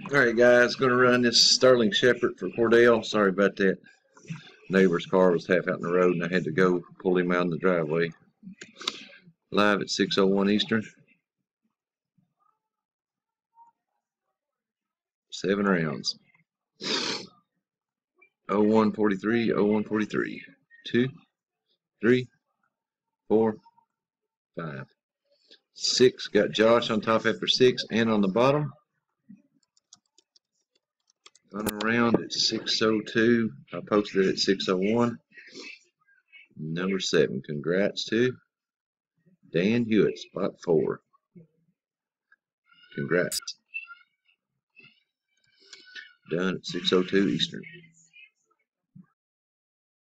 Alright guys, going to run this Sterling Shepard for Cordell. Sorry about that. Neighbor's car was half out in the road and I had to go pull him out in the driveway. Live at 6:01 Eastern. 7 rounds. 0143, 0143. 2, 3, 4, 5. 6. Got Josh on top after 6 and on the bottom. Going around at 6:02. I posted it at 6:01. Number 7. Congrats to Dan Hewitt, spot 4. Congrats. Done at 6:02 Eastern.